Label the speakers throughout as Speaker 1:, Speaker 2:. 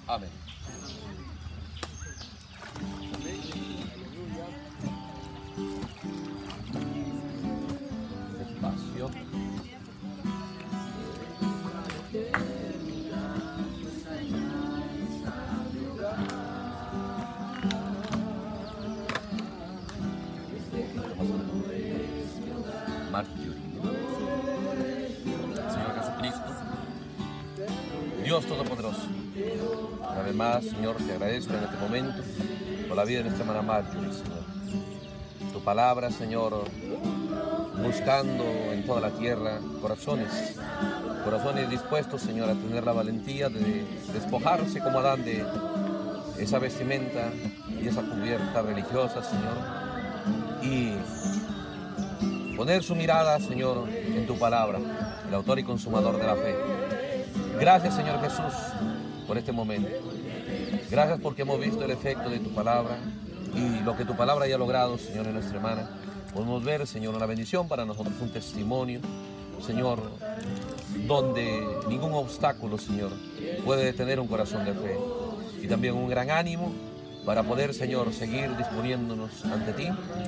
Speaker 1: Amén. Despacio. Marjorie. Señor Jesucristo, Dios Todopoderoso, una vez más, Señor, te agradezco en este momento por la vida de nuestra hermana Marjorie, Señor. Tu palabra, Señor, buscando en toda la tierra corazones dispuestos, Señor, a tener la valentía de despojarse como Adán de esa vestimenta y esa cubierta religiosa, Señor, y poner su mirada, Señor, en tu palabra, el autor y consumador de la fe. Gracias, Señor Jesús, por este momento. Gracias porque hemos visto el efecto de tu palabra y lo que tu palabra haya logrado, Señor, en nuestra hermana. Podemos ver, Señor, una bendición para nosotros, un testimonio, Señor, donde ningún obstáculo, Señor, puede detener un corazón de fe. Y también un gran ánimo para poder, Señor, seguir disponiéndonos ante ti,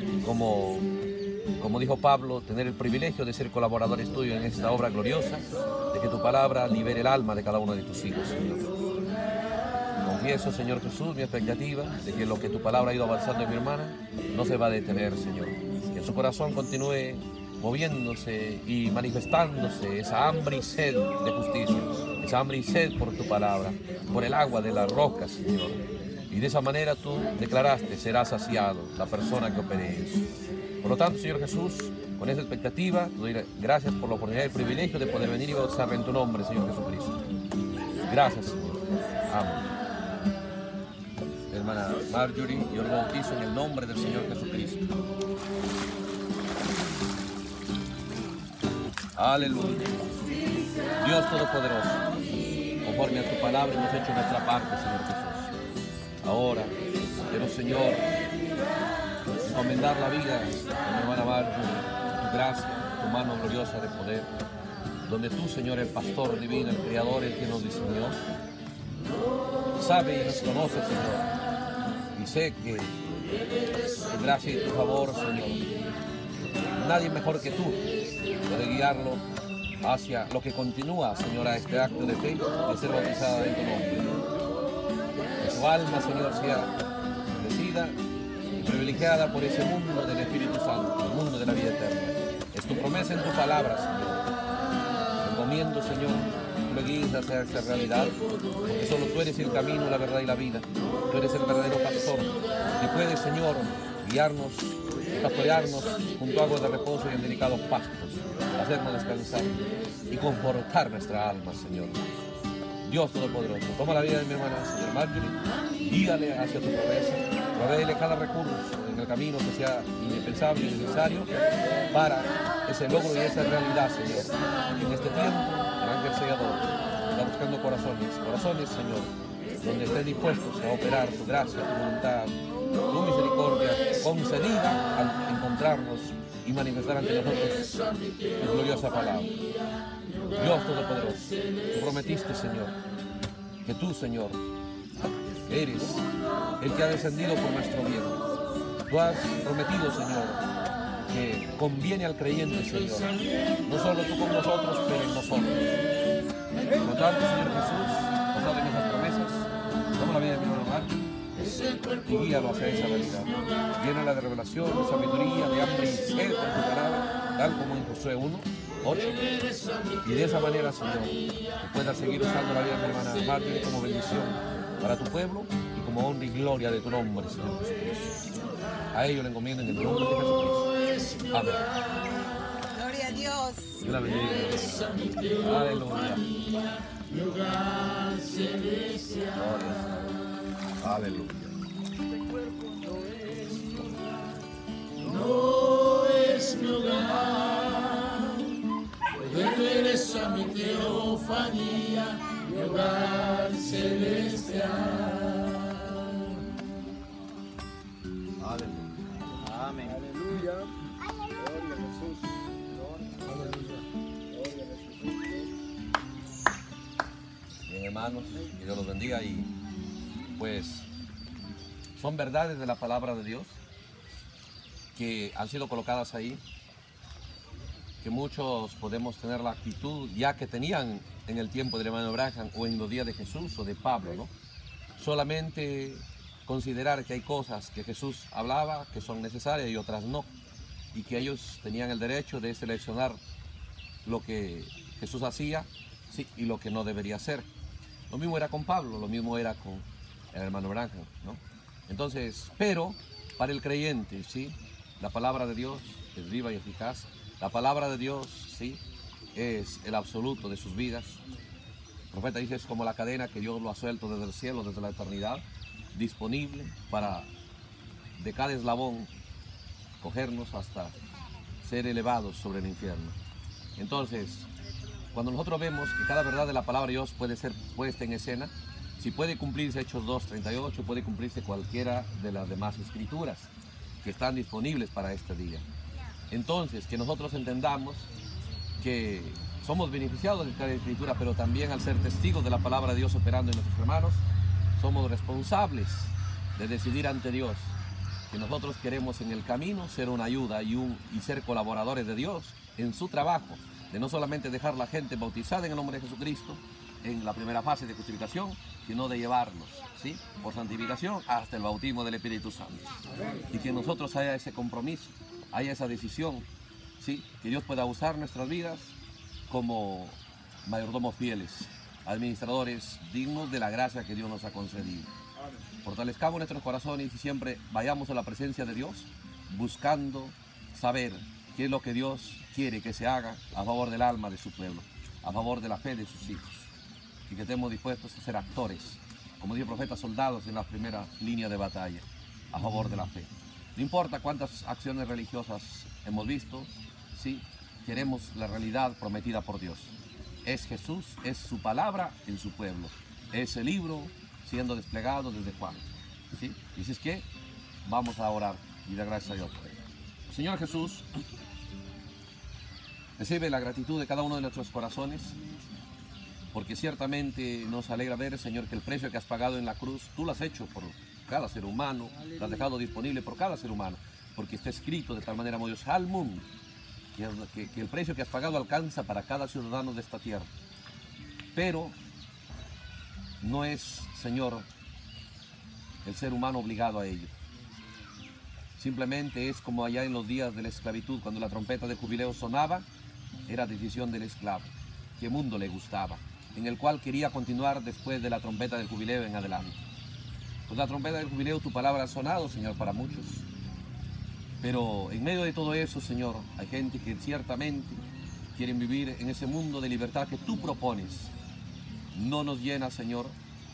Speaker 1: como dijo Pablo, tener el privilegio de ser colaboradores tuyos en esta obra gloriosa, de que tu palabra libere el alma de cada uno de tus hijos, Señor. Confieso, Señor Jesús, mi expectativa de que lo que tu palabra ha ido avanzando en mi hermana no se va a detener, Señor. Que en su corazón continúe moviéndose y manifestándose esa hambre y sed de justicia, esa hambre y sed por tu palabra, por el agua de la roca, Señor. Y de esa manera tú declaraste, será saciado la persona que opere eso. Por lo tanto, Señor Jesús, con esa expectativa, te doy gracias por la oportunidad y el privilegio de poder venir y bautizarme en tu nombre, Señor Jesucristo. Gracias, Señor. Amén. Hermana Marjorie, yo lo bautizo en el nombre del Señor Jesucristo. Aleluya. Dios Todopoderoso, conforme a tu palabra hemos hecho nuestra parte, Señor Jesús. Ahora, quiero, Señor, encomendar la vida de mi hermana Marjorie, tu gracia, tu mano gloriosa de poder, donde tú, Señor, el pastor divino, el Creador, el que nos diseñó, sabe y nos conoce, Señor, y sé que tu gracia y tu favor, Señor, nadie mejor que tú puede guiarlo hacia lo que continúa, Señor, a este acto de fe, de ser bautizada en tu nombre. Que su alma, Señor, sea bendecida y privilegiada por ese mundo del Espíritu Santo, el mundo de la vida eterna. Es tu promesa en tu palabra, Señor. Encomiendo, Señor, tú le guíes hacia esa realidad, porque solo tú eres el camino, la verdad y la vida. Tú eres el verdadero pastor y puedes, Señor, guiarnos, pastorearnos junto a aguas de reposo y en delicados pastos, hacernos descansar y confortar nuestra alma, Señor. Dios Todopoderoso, toma la vida de mi hermana, Señor Marjorie, guíale hacia tu promesa, provéele cada recurso en el camino que sea indispensable y necesario para ese logro y esa realidad, Señor. Y en este tiempo, el ángel sellador está buscando corazones, Señor, donde estén dispuestos a operar tu gracia, tu voluntad, tu misericordia concedida al encontrarnos y manifestar ante nosotros tu gloriosa palabra. Dios Todopoderoso, tú prometiste, Señor, que tú, Señor, eres el que ha descendido por nuestro bien. Tú has prometido, Señor, que conviene al creyente, Señor, no solo tú con nosotros, pero en nosotros. Por lo tanto, Señor Jesús, basado en esas promesas, toma la vida de mi hermano Marjorie y guíalo hacia esa realidad. Llénala de revelación, de sabiduría, de hambre y sed por tu palabra, tal como en Josué 1:8. Y de esa manera, Señor, que puedas seguir usando la vida de mi hermana Marjorie como bendición para tu pueblo y como honra y gloria de tu nombre, Señor Jesucristo. A ello le encomiendo en el nombre de Jesucristo. Amén.
Speaker 2: Gloria a Dios.
Speaker 1: Dios la bendiga. Aleluya. Aleluya.
Speaker 3: No es mi hogar, regresa mi teofanía, mi hogar celestial.
Speaker 1: Aleluya.
Speaker 4: Amén. Aleluya. Gloria a Jesús. Aleluya. Gloria a Jesús.
Speaker 1: Bien, hermanos, que Dios los bendiga y pues son verdades de la palabra de Dios que han sido colocadas ahí, que muchos podemos tener la actitud ya que tenían en el tiempo del hermano Branham o en los días de Jesús o de Pablo, ¿no? Solamente considerar que hay cosas que Jesús hablaba que son necesarias y otras no, y que ellos tenían el derecho de seleccionar lo que Jesús hacía, sí, y lo que no debería hacer. Lo mismo era con Pablo, lo mismo era con el hermano Branham, ¿no? Entonces, pero para el creyente, sí, la palabra de Dios es viva y eficaz. La palabra de Dios, sí, es el absoluto de sus vidas. El profeta dice, es como la cadena que Dios lo ha suelto desde el cielo, desde la eternidad, disponible para de cada eslabón cogernos hasta ser elevados sobre el infierno. Entonces, cuando nosotros vemos que cada verdad de la palabra de Dios puede ser puesta en escena, si puede cumplirse Hechos 2:38, puede cumplirse cualquiera de las demás escrituras que están disponibles para este día. Entonces, que nosotros entendamos que somos beneficiados de cada escritura, pero también al ser testigos de la palabra de Dios operando en nuestros hermanos, somos responsables de decidir ante Dios que nosotros queremos en el camino ser una ayuda y ser colaboradores de Dios en su trabajo, de no solamente dejar la gente bautizada en el nombre de Jesucristo en la primera fase de justificación, sino de llevarlos, ¿sí?, por santificación hasta el bautismo del Espíritu Santo. Y que nosotros haya ese compromiso, haya esa decisión, ¿sí?, que Dios pueda usar nuestras vidas como mayordomos fieles, administradores dignos de la gracia que Dios nos ha concedido. Fortalezcamos nuestros corazones y siempre vayamos a la presencia de Dios buscando saber qué es lo que Dios quiere que se haga a favor del alma de su pueblo, a favor de la fe de sus hijos, y que estemos dispuestos a ser actores, como dijo el profeta, soldados en la primera línea de batalla, a favor de la fe. No importa cuántas acciones religiosas hemos visto, sí, queremos la realidad prometida por Dios. Es Jesús, es su palabra en su pueblo, es el libro siendo desplegado desde Juan, ¿sí? Y si es que vamos a orar y dar gracias a Dios por ello. Señor Jesús, recibe la gratitud de cada uno de nuestros corazones, porque ciertamente nos alegra ver, Señor, que el precio que has pagado en la cruz, tú lo has hecho por cada ser humano, lo has dejado disponible por cada ser humano, porque está escrito de tal manera, amó Dios al mundo, que el precio que has pagado alcanza para cada ciudadano de esta tierra. Pero no es, Señor, el ser humano obligado a ello. Simplemente es como allá en los días de la esclavitud, cuando la trompeta de jubileo sonaba, era decisión del esclavo, qué mundo le gustaba, en el cual quería continuar después de la trompeta del jubileo en adelante. Pues la trompeta del jubileo, tu palabra ha sonado, Señor, para muchos. Pero en medio de todo eso, Señor, hay gente que ciertamente quieren vivir en ese mundo de libertad que tú propones. No nos llena, Señor,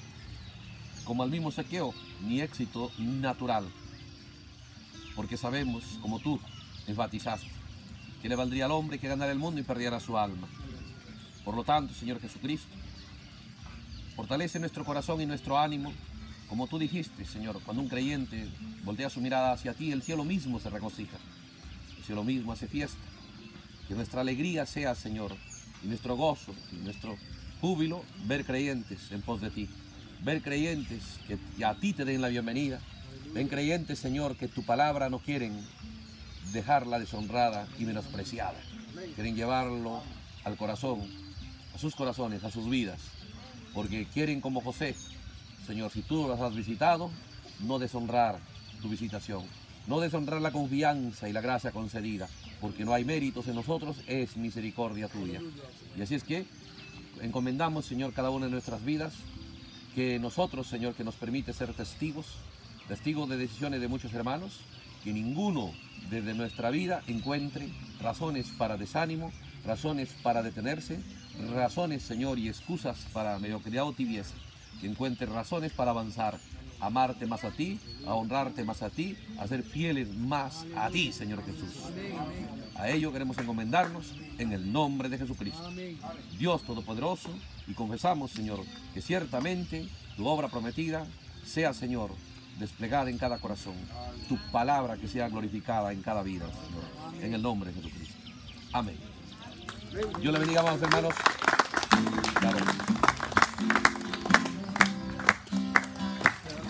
Speaker 1: como al mismo Zaqueo, ni éxito natural. Porque sabemos, como tú enfatizaste, que le valdría al hombre que ganara el mundo y perdiera su alma. Por lo tanto, Señor Jesucristo, fortalece nuestro corazón y nuestro ánimo, como tú dijiste, Señor, cuando un creyente voltea su mirada hacia ti, el cielo mismo se regocija, el cielo mismo hace fiesta. Que nuestra alegría sea, Señor, y nuestro gozo, y nuestro júbilo, ver creyentes en pos de ti, ver creyentes que a ti te den la bienvenida. Ven creyentes, Señor, que tu palabra no quieren dejarla deshonrada y menospreciada. Quieren llevarlo al corazón, a sus corazones, a sus vidas, porque quieren como José, Señor, si tú los has visitado, no deshonrar tu visitación, no deshonrar la confianza y la gracia concedida, porque no hay méritos en nosotros, es misericordia tuya. Y así es que encomendamos, Señor, cada una de nuestras vidas, que nosotros, Señor, que nos permite ser testigos de decisiones de muchos hermanos, que ninguno desde nuestra vida encuentre razones para desánimo, razones para detenerse, razones, Señor, y excusas para mediocridad o tibieza, que encuentre razones para avanzar, a amarte más a ti, a honrarte más a ti, a ser fieles más a ti, Señor Jesús. A ello queremos encomendarnos en el nombre de Jesucristo, Dios Todopoderoso, y confesamos, Señor, que ciertamente tu obra prometida sea, Señor, desplegada en cada corazón, tu palabra que sea glorificada en cada vida, Señor, en el nombre de Jesucristo. Amén. Dios le bendiga, amados hermanos. Claro.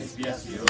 Speaker 3: expiación.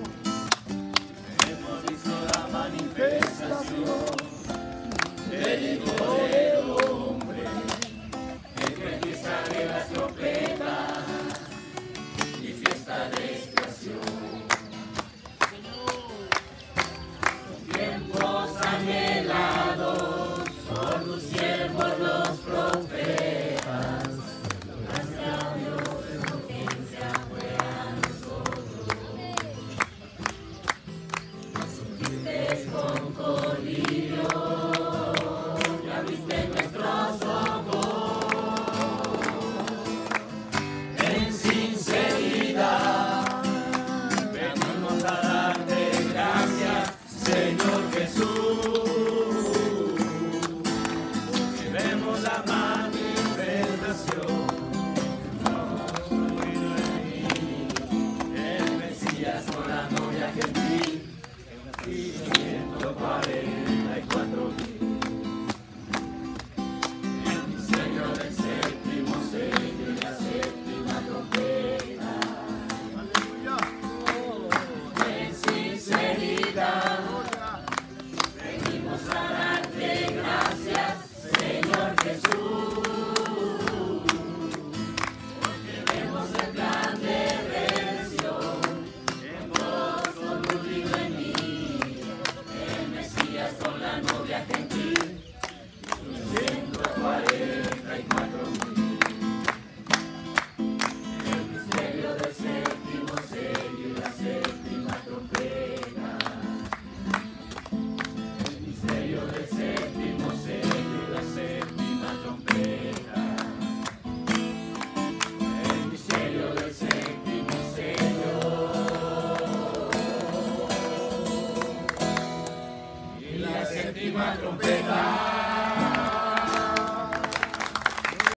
Speaker 3: Hemos visto la manifestación del Hijo del Hombre, entre fiesta de las trompetas y fiesta de expiación. Tiempos anhelados por tus siervos los profetas, gracias a Dios de su ciencia fue a nosotros. Nos con colirio, ya viste nuestros ojos, en sinceridad venimos a darte gracias, Señor Jesús, que vemos la manifestación, el Mesías con la novia gentil, y 144,000. El misterio del séptimo sello y la séptima trompeta. En sinceridad venimos a darte gracias, Señor Jesús, porque vemos el plan de redención en vos con tu libro en mí, el Mesías con la novia gentil, 144,000. El misterio del séptimo sello y la séptima trompeta. El misterio del séptimo sello y la séptima trompeta. El misterio del séptimo sello y la séptima trompeta.